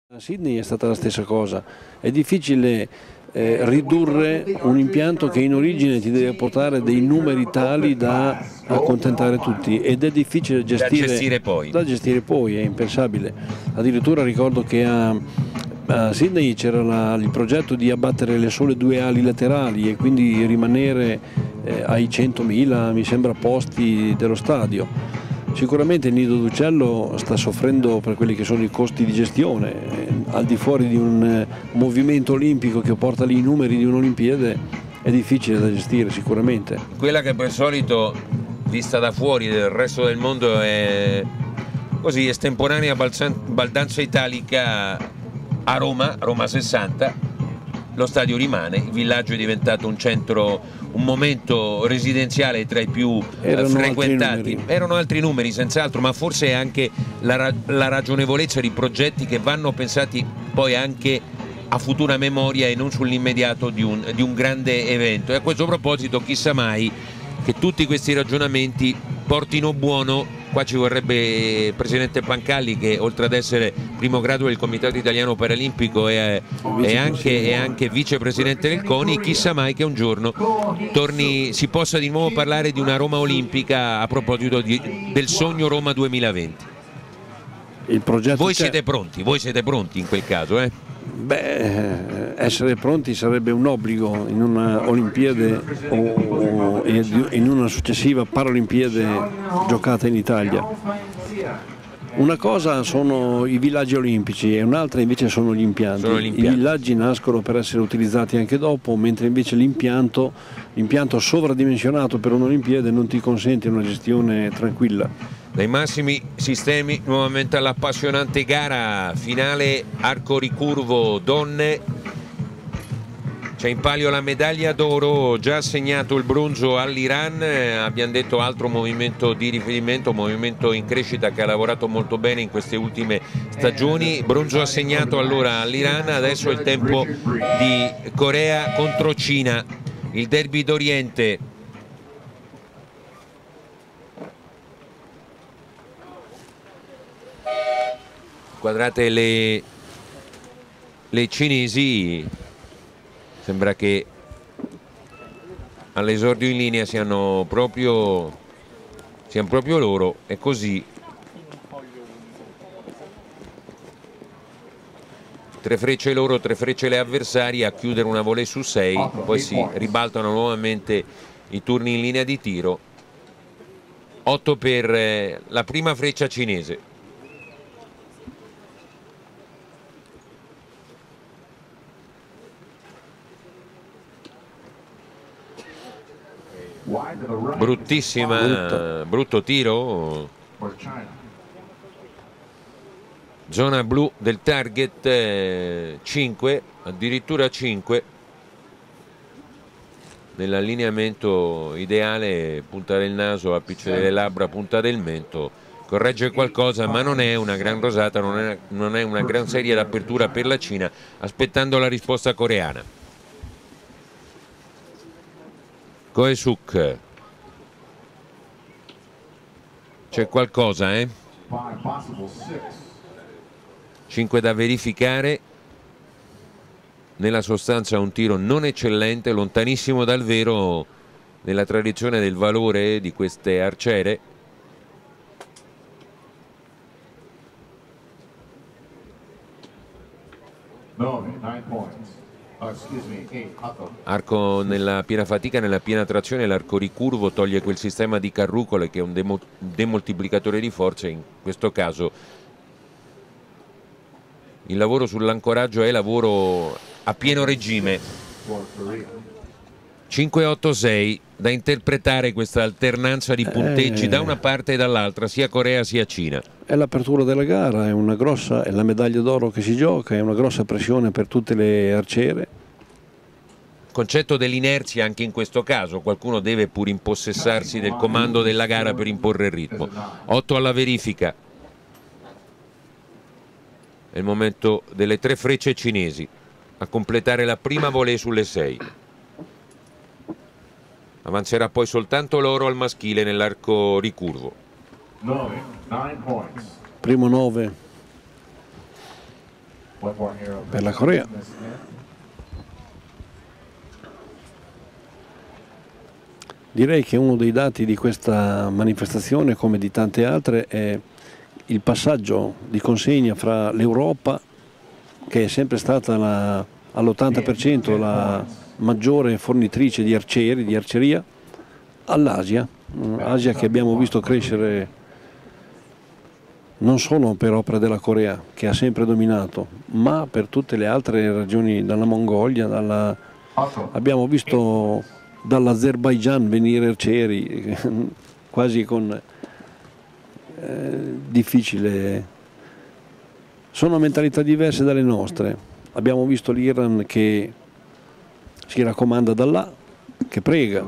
A Sydney è stata la stessa cosa, è difficile ridurre un impianto che in origine ti deve portare dei numeri tali da accontentare tutti ed è difficile da gestire poi, è impensabile. Addirittura ricordo che a Sydney c'era il progetto di abbattere le sole due ali laterali e quindi rimanere ai 100.000, mi sembra, posti dello stadio. Sicuramente il Nido d'Uccello sta soffrendo per quelli che sono i costi di gestione, al di fuori di un movimento olimpico che porta lì i numeri di un'Olimpiade è difficile da gestire sicuramente. Quella che per solito, vista da fuori del resto del mondo, è così estemporanea baldanza italica a Roma 60, lo stadio rimane, il villaggio è diventato un centro, un momento residenziale tra i più frequentati. Erano altri numeri senz'altro, ma forse è anche la ragionevolezza di progetti che vanno pensati poi anche a futura memoria e non sull'immediato di un grande evento. E a questo proposito chissà mai che tutti questi ragionamenti portino buono. Qua ci vorrebbe il presidente Pancalli, che oltre ad essere primo grado del Comitato Italiano Paralimpico è anche vicepresidente del CONI. Chissà mai che un giorno si possa di nuovo parlare di una Roma olimpica a proposito del sogno Roma 2020. Voi siete pronti in quel caso, eh? Beh, essere pronti sarebbe un obbligo in una Olimpiade o in una successiva Paralimpiade giocata in Italia. Una cosa sono i villaggi olimpici e un'altra invece sono gli impianti. I villaggi nascono per essere utilizzati anche dopo, mentre invece l'impianto sovradimensionato per un'Olimpiade non ti consente una gestione tranquilla. Dai massimi sistemi nuovamente all'appassionante gara finale arco ricurvo donne. C'è in palio la medaglia d'oro, già assegnato il bronzo all'Iran. Abbiamo detto altro movimento di riferimento, movimento in crescita che ha lavorato molto bene in queste ultime stagioni. Bronzo assegnato allora all'Iran. Adesso è il tempo di Corea contro Cina, il derby d'Oriente. Guardate le cinesi, sembra che all'esordio in linea siano proprio loro, è così. 3 frecce loro, 3 frecce le avversarie, a chiudere una volée su 6, poi si ribaltano nuovamente i turni in linea di tiro. 8 per la prima freccia cinese. Brutto tiro, zona blu del target, 5, addirittura 5 nell'allineamento ideale, punta del naso, apice delle labbra, punta del mento, corregge qualcosa, ma non è una gran rosata, non è una gran serie d'apertura per la Cina, aspettando la risposta coreana. Koesuk, c'è qualcosa, 5 da verificare. Nella sostanza un tiro non eccellente, lontanissimo dal vero nella tradizione del valore di queste arciere. Arco nella piena fatica, nella piena trazione, l'arco ricurvo toglie quel sistema di carrucole che è un demoltiplicatore di forza. In questo caso il lavoro sull'ancoraggio è lavoro a pieno regime. 5-8-6, da interpretare questa alternanza di punteggi da una parte e dall'altra, sia Corea sia Cina. È l'apertura della gara, è la medaglia d'oro che si gioca, è una grossa pressione per tutte le arciere. Concetto dell'inerzia anche in questo caso, qualcuno deve pur impossessarsi del comando della gara per imporre il ritmo. 8 alla verifica. È il momento delle 3 frecce cinesi a completare la prima volée sulle 6. Avanzerà poi soltanto l'oro al maschile nell'arco ricurvo. Primo 9. per la Corea. Direi che uno dei dati di questa manifestazione, come di tante altre, è il passaggio di consegna fra l'Europa, che è sempre stata all'80% la maggiore fornitrice di arcieri, di arceria, all'Asia, Asia che abbiamo visto crescere non solo per opera della Corea, che ha sempre dominato, ma per tutte le altre regioni, dalla Mongolia, abbiamo visto dall'Azerbaigian venire arcieri, quasi con difficile. Sono mentalità diverse dalle nostre. Abbiamo visto l'Iran che si raccomanda da là, che prega,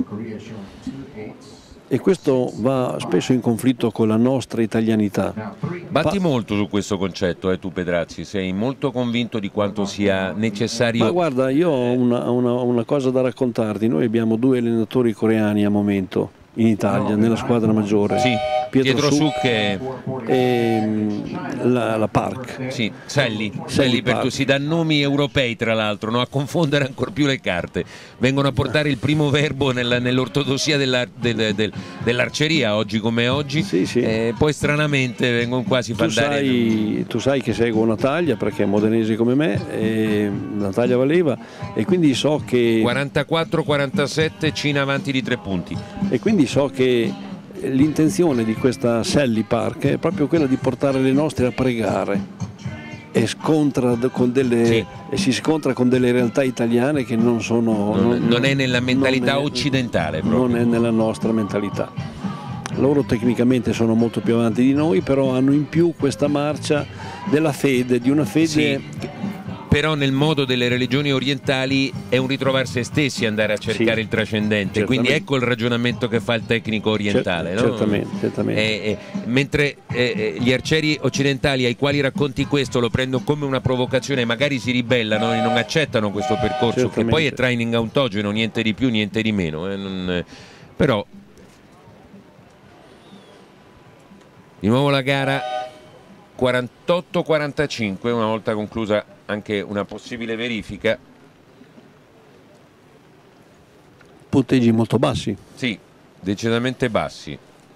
e questo va spesso in conflitto con la nostra italianità. Batti molto su questo concetto, tu Pedrazzi, sei molto convinto di quanto sia necessario. Ma guarda, io ho una cosa da raccontarti. Noi abbiamo 2 allenatori coreani al momento in Italia, nella squadra maggiore. Sì, Pietro Suk e la Park. Sì, Selli si dà nomi europei, tra l'altro, no? A confondere ancora più le carte. Vengono a portare il primo verbo nell'ortodossia dell'arceria, oggi come oggi. Sì. Poi stranamente vengono quasi a andare. Tu sai che seguo Natalia, perché è modenese come me, Natalia Valeva, e quindi so che 44-47, Cina avanti di 3 punti. E quindi so che l'intenzione di questa Selly Park è proprio quella di portare le nostre a pregare, e si scontra con delle realtà italiane che non sono non è nella mentalità occidentale proprio. Non è nella nostra mentalità. Loro tecnicamente sono molto più avanti di noi, però hanno in più questa marcia della fede, di una fede. Sì. Però nel modo delle religioni orientali è un ritrovare se stessi, andare a cercare il trascendente. Certamente. Quindi ecco il ragionamento che fa il tecnico orientale, no? Certamente. Mentre gli arcieri occidentali, ai quali racconti questo, lo prendono come una provocazione, magari si ribellano e non accettano questo percorso, che poi è training autogeno, niente di più, niente di meno. Però di nuovo la gara 48-45, una volta conclusa anche una possibile verifica. Punteggi molto bassi. Sì, decisamente bassi.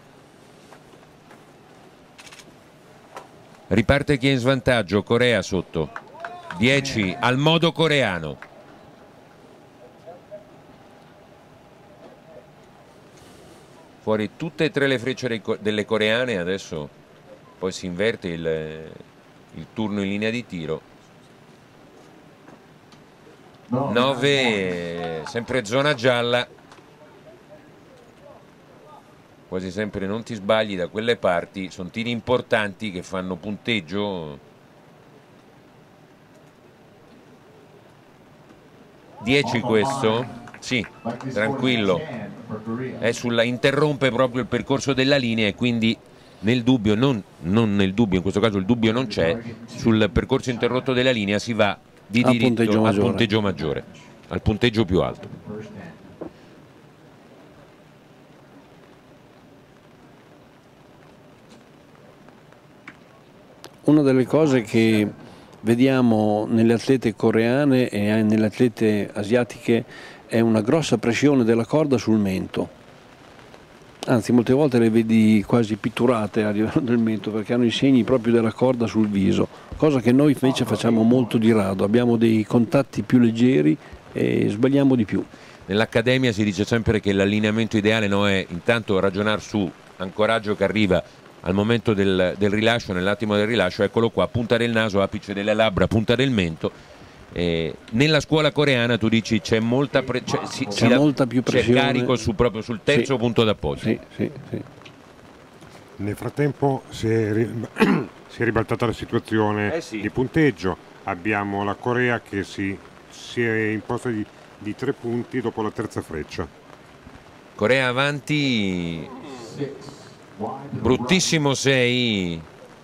Riparte chi è in svantaggio, Corea sotto 10 al modo coreano. Fuori tutte e 3 le frecce delle coreane. Adesso poi si inverte il turno in linea di tiro. 9, sempre zona gialla, quasi sempre non ti sbagli da quelle parti, sono tiri importanti che fanno punteggio. 10 questo, sì, tranquillo, interrompe proprio il percorso della linea, e quindi nel dubbio, non nel dubbio, in questo caso il dubbio non c'è, sul percorso interrotto della linea si va di diritto al punteggio maggiore, al punteggio più alto. Una delle cose che vediamo nelle atlete coreane e nelle atlete asiatiche è una grossa pressione della corda sul mento. Anzi, molte volte le vedi quasi pitturate a livello del mento, perché hanno i segni proprio della corda sul viso, cosa che noi invece facciamo molto di rado. Abbiamo dei contatti più leggeri e sbagliamo di più. Nell'accademia si dice sempre che l'allineamento ideale è intanto ragionare su ancoraggio che arriva al momento del rilascio, nell'attimo del rilascio, eccolo qua, punta del naso, apice delle labbra, punta del mento. Nella scuola coreana tu dici c'è molta molta più pressione, c'è carico proprio sul terzo punto d'appoggio. Sì. Nel frattempo si è ribaltata la situazione di punteggio. Abbiamo la Corea che si è imposta di 3 punti dopo la terza freccia. Corea avanti, bruttissimo 6.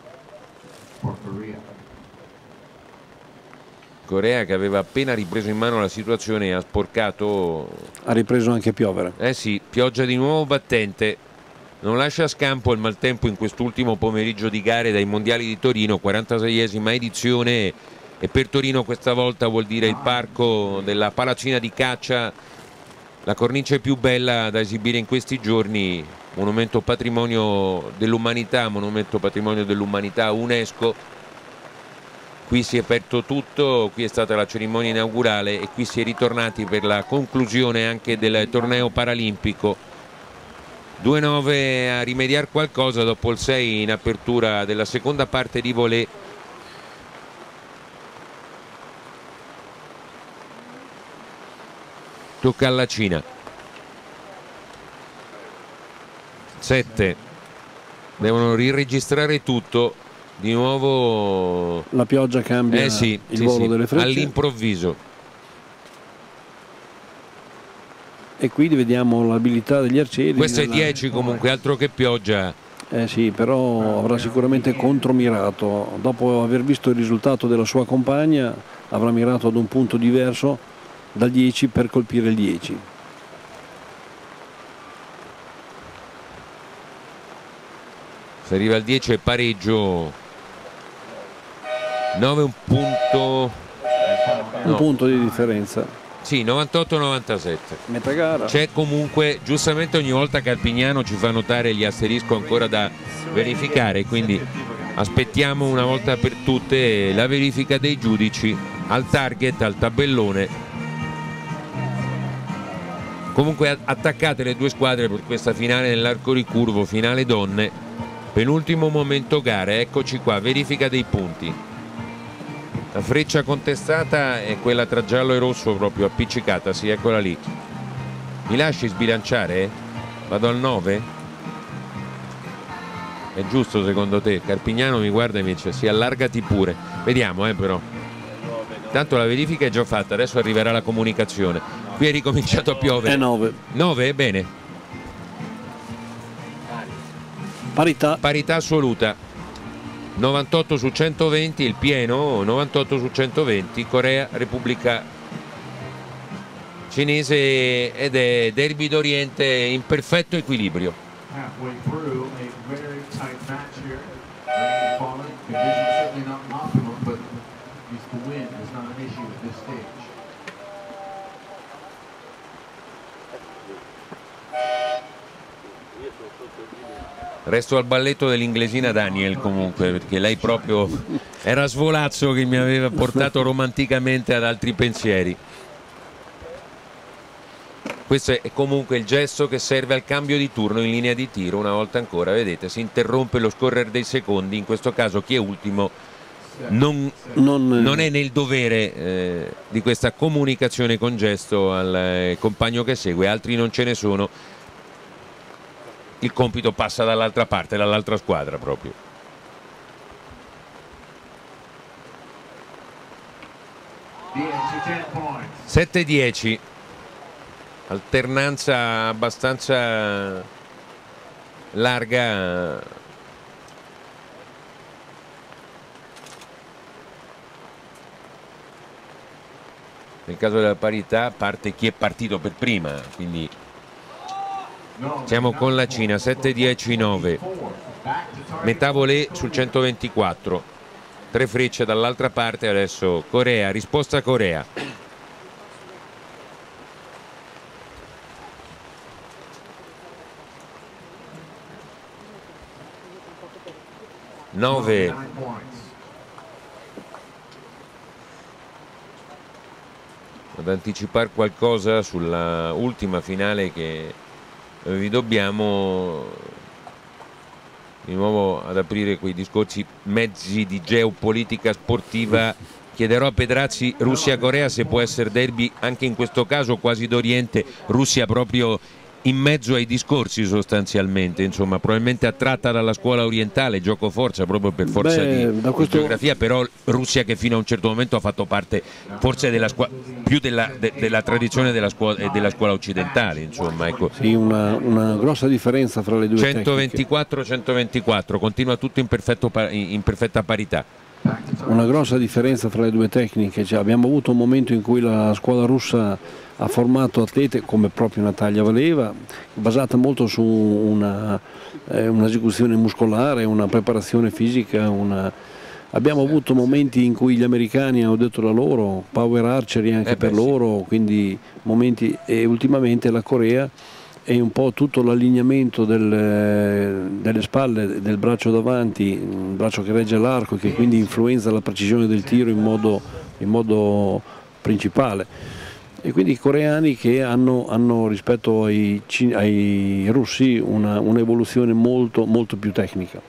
Corea che aveva appena ripreso in mano la situazione e ha sporcato. Ha ripreso anche a piovere. Sì, pioggia di nuovo battente. Non lascia scampo il maltempo in quest'ultimo pomeriggio di gare dai mondiali di Torino, 46esima edizione. e per Torino questa volta vuol dire il parco della Palacina di Caccia, la cornice più bella da esibire in questi giorni, monumento patrimonio dell'umanità UNESCO. Qui si è aperto tutto, qui è stata la cerimonia inaugurale e qui si è ritornati per la conclusione anche del torneo paralimpico. 2-9 a rimediare qualcosa dopo il 6 in apertura della seconda parte di volée. Tocca alla Cina. 7 devono riregistrare tutto. Di nuovo la pioggia cambia il volo delle frecce all'improvviso. E quindi vediamo l'abilità degli arcieri. Questo è 10 comunque, altro che pioggia. Sì, però avrà sicuramente contromirato. Dopo aver visto il risultato della sua compagna, avrà mirato ad un punto diverso dal 10 per colpire il 10. Se arriva al 10 è pareggio. 9 un punto di differenza. Sì, 98-97. Metà gara. C'è comunque, giustamente ogni volta Carpignano ci fa notare gli asterisco ancora da verificare, quindi aspettiamo una volta per tutte la verifica dei giudici al target, al tabellone. Comunque attaccate le due squadre per questa finale nell'arco ricurvo, finale donne, penultimo momento gare. Eccoci qua, verifica dei punti. La freccia contestata è quella tra giallo e rosso, proprio appiccicata, sì, eccola lì. Mi lasci sbilanciare? Vado al 9? È giusto secondo te? Carpignano mi guarda e mi dice sì, allargati pure. Vediamo però. Tanto la verifica è già fatta, adesso arriverà la comunicazione. Qui è ricominciato a piovere. È 9. 9, bene. Parità. Parità assoluta. 98 su 120, il pieno, 98 su 120, Corea, Repubblica Cinese, ed è derby d'Oriente in perfetto equilibrio. Resto al balletto dell'inglesina Daniel comunque, perché lei proprio era Svolazzo che mi aveva portato romanticamente ad altri pensieri. Questo è comunque il gesto che serve al cambio di turno in linea di tiro. Una volta ancora, vedete, si interrompe lo scorrere dei secondi. In questo caso chi è ultimo non è nel dovere di questa comunicazione con gesto al compagno che segue, altri non ce ne sono. Il compito passa dall'altra parte, dall'altra squadra proprio. (7-10), alternanza abbastanza larga. Nel caso della parità parte chi è partito per prima, quindi siamo con la Cina. 7-10-9, metà volée sul 124, 3 frecce dall'altra parte. Adesso Corea, risposta Corea. (9) ad anticipare qualcosa sulla ultima finale che vi dobbiamo, di nuovo ad aprire quei discorsi mezzi di geopolitica sportiva. Chiederò a Pedrazzi Russia-Corea se può essere derby anche in questo caso quasi d'Oriente, Russia proprio in mezzo ai discorsi sostanzialmente, insomma probabilmente attratta dalla scuola orientale, gioco forza proprio per forza di geografia, però Russia che fino a un certo momento ha fatto parte forse più della tradizione della scuola occidentale, insomma, ecco. Sì, una grossa differenza fra le due 124-124, continua tutto in perfetta parità. Una grossa differenza fra le due tecniche, cioè, abbiamo avuto un momento in cui la scuola russa ha formato atlete come proprio Natalia Valeva, basata molto su un'esecuzione muscolare, una preparazione fisica, Abbiamo avuto momenti in cui gli americani hanno detto la loro, power archery anche per loro, quindi momenti, e ultimamente la Corea è un po' tutto l'allineamento delle spalle del braccio davanti, il braccio che regge l'arco e che quindi influenza la precisione del tiro in modo principale. E quindi i coreani che hanno rispetto ai russi un'evoluzione molto, molto più tecnica.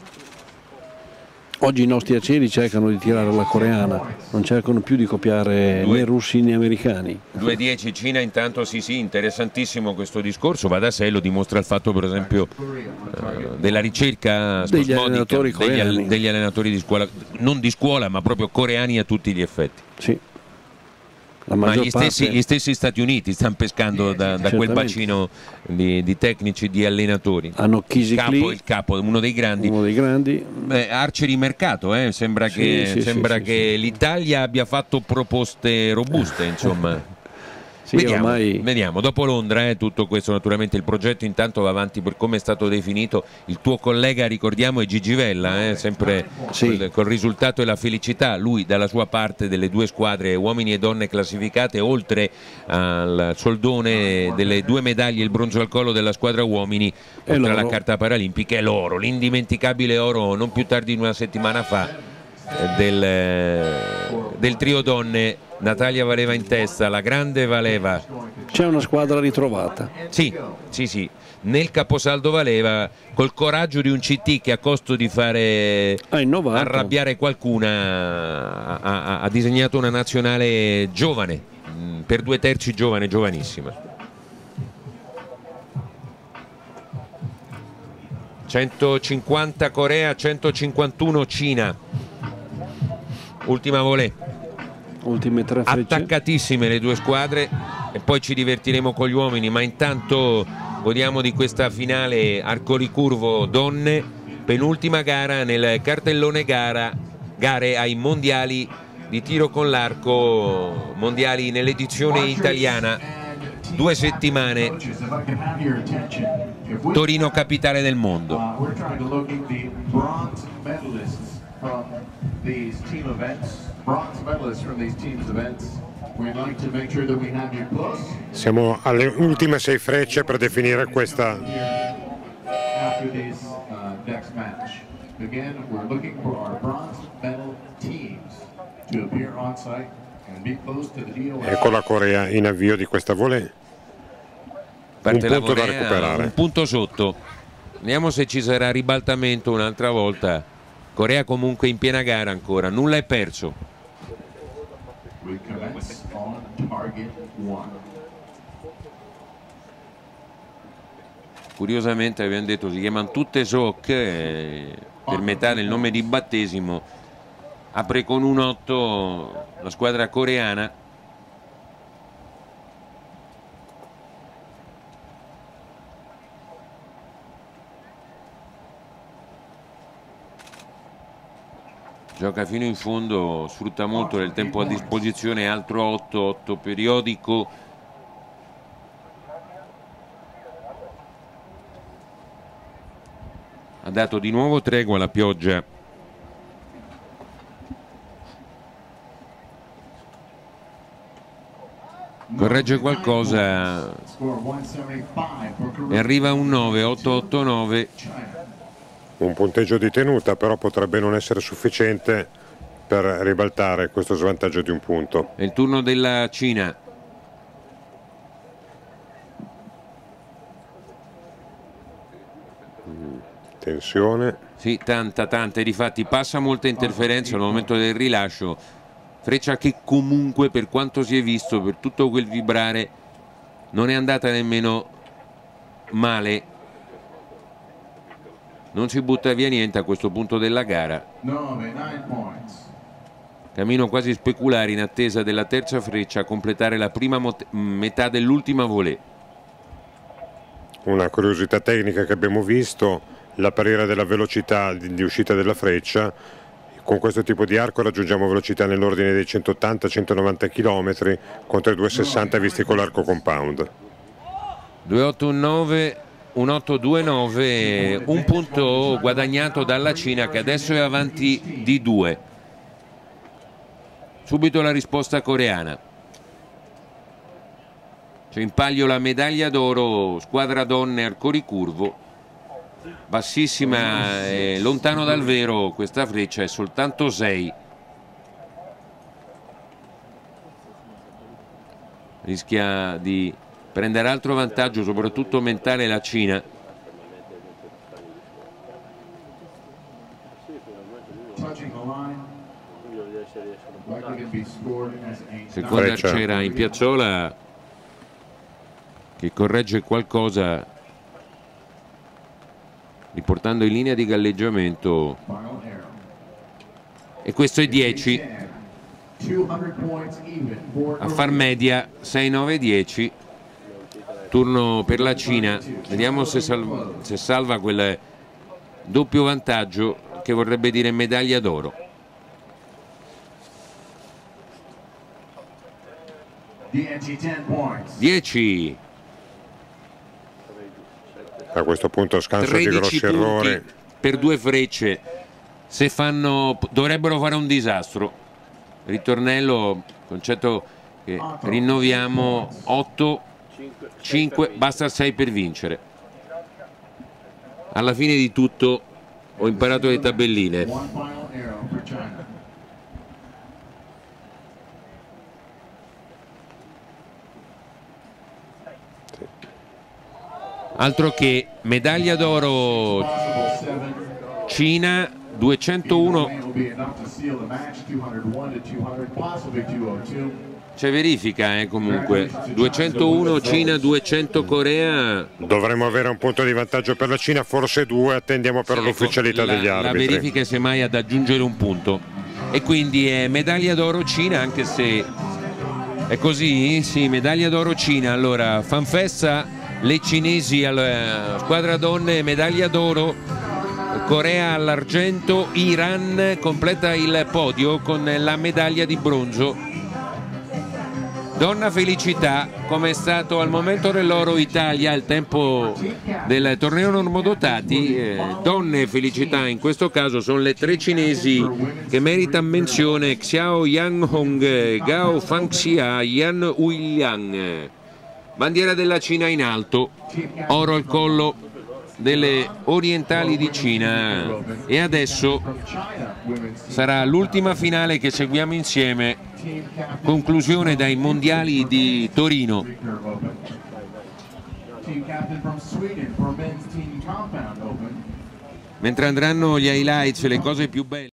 Oggi i nostri arcieri cercano di tirare alla coreana, non cercano più di copiare né russi né americani. 2-10 Cina, intanto sì, interessantissimo questo discorso, va da sé, lo dimostra il fatto per esempio della ricerca degli allenatori coreani, degli allenatori di scuola, non di scuola ma proprio coreani a tutti gli effetti. Sì. Ma gli stessi Stati Uniti stanno pescando da quel bacino di tecnici, di allenatori. Hanno il capo, uno dei grandi. Arcieri mercato, sembra che l'Italia abbia fatto proposte robuste, insomma. Vediamo, dopo Londra tutto questo, naturalmente il progetto intanto va avanti per come è stato definito. Il tuo collega, ricordiamo, è Gigi Vella, sempre col risultato e la felicità, lui dalla sua parte delle due squadre, uomini e donne classificate, oltre al soldone delle 2 medaglie, il bronzo al collo della squadra uomini, oltre alla carta paralimpica, e l'oro, l'indimenticabile oro non più tardi di una settimana fa del trio donne. Natalia Valeva in testa, la grande Valeva. C'è una squadra ritrovata. Sì. Nel caposaldo Valeva, col coraggio di un CT che a costo di fare arrabbiare qualcuna ha disegnato una nazionale giovane, per 2/3 giovane, giovanissima. 150 Corea, 151 Cina. Ultima volée. Ultime 3 frecce. Attaccatissime le due squadre e poi ci divertiremo con gli uomini, ma intanto godiamo di questa finale arco ricurvo donne, penultima gara nel cartellone gare ai mondiali di tiro con l'arco, mondiali nell'edizione italiana, 2 settimane, Torino capitale del mondo. Siamo alle ultime 6 frecce per definire questa. Ecco la Corea in avvio di questa volée. Un punto da recuperare. Un punto sotto. Vediamo se ci sarà ribaltamento un'altra volta. Corea comunque in piena gara ancora, nulla è perso. Curiosamente abbiamo detto si chiamano tutte Sok, per metà del nome di battesimo. Apre con un 8 la squadra coreana. Gioca fino in fondo, sfrutta molto del tempo a disposizione, altro 8 periodico. Ha dato di nuovo tregua alla pioggia. Corregge qualcosa e arriva un 9, 8-8-9. Un punteggio di tenuta, però potrebbe non essere sufficiente per ribaltare questo svantaggio di un punto. È il turno della Cina. Tensione. Sì, tanta, e difatti passa molta interferenza al momento del rilascio. Freccia che comunque, per quanto si è visto, per tutto quel vibrare, non è andata nemmeno male. Non si butta via niente a questo punto della gara. Cammino quasi speculare in attesa della terza freccia a completare la prima metà dell'ultima volée. Una curiosità tecnica che abbiamo visto, la barriera della velocità di uscita della freccia. Con questo tipo di arco raggiungiamo velocità nell'ordine dei 180-190 km contro i 260 visti con l'arco compound. 2-8-9. un 8-2-9, un punto guadagnato dalla Cina che adesso è avanti di 2. Subito la risposta coreana. C'è in palio la medaglia d'oro, squadra donne arco ricurvo, bassissima e lontano dal vero, questa freccia è soltanto 6. Rischia di prendere altro vantaggio, soprattutto mentale, la Cina. Seconda arciera in piazzola che corregge qualcosa, riportando in linea di galleggiamento, e questo è 10. A far media 6-9-10. Turno per la Cina, vediamo se salva quel doppio vantaggio che vorrebbe dire medaglia d'oro. 10. A questo punto scanso di grossi errori per 2 frecce. Se fanno, dovrebbero fare un disastro. Ritornello, concetto che rinnoviamo: 8, 5, basta 6 per vincere. Alla fine di tutto ho imparato le tabelline. Altro che medaglia d'oro Cina 201. C'è verifica comunque. 201 Cina, 200 Corea. Dovremmo avere un punto di vantaggio per la Cina, forse 2, attendiamo però l'ufficialità degli arbitri. La verifica è semmai ad aggiungere un punto. E quindi è medaglia d'oro Cina, anche se è così, sì, medaglia d'oro Cina. Allora, fanfesta le cinesi alla squadra donne, medaglia d'oro, Corea all'argento, Iran completa il podio con la medaglia di bronzo. Donna felicità, come è stato al momento dell'oro Italia al tempo del torneo normodotati. Donne felicità in questo caso sono le 3 cinesi che meritano menzione: Xiao Yanhong, Gao Fangxia, Yan Huiliang. Bandiera della Cina in alto, oro al collo delle orientali di Cina, e adesso sarà l'ultima finale che seguiamo insieme, conclusione dai mondiali di Torino. Mentre andranno gli highlights, le cose più belle.